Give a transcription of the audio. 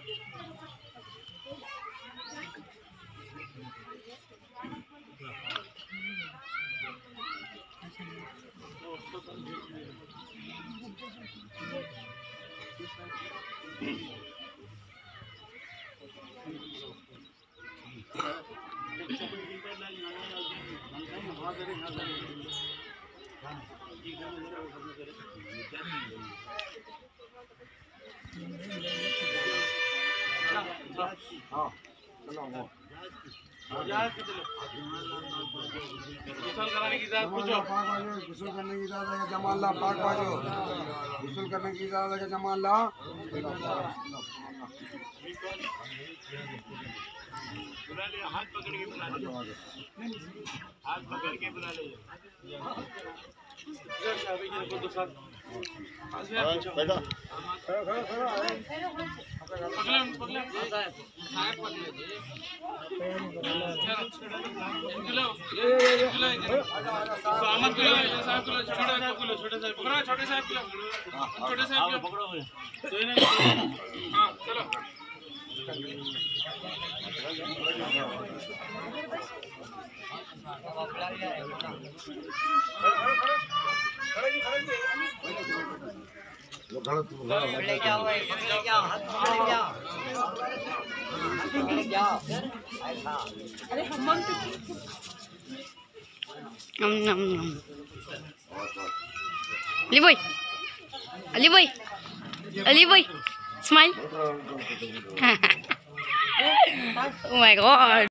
गुसल करने की इजाजत पूछो। गुसल करने की इजाजत है जमाल ला पाक बाजो। गुसल करने की इजाजत है जमाल ला। बुला ले, हाथ पकड़ के बुला ले, हाथ पकड़ के बुला ले। बैठो छोटे साहब पकड़ो। हाँ चलो ले जाओ, ले जाओ। अरे हम Ali boy, smile. Oh my god.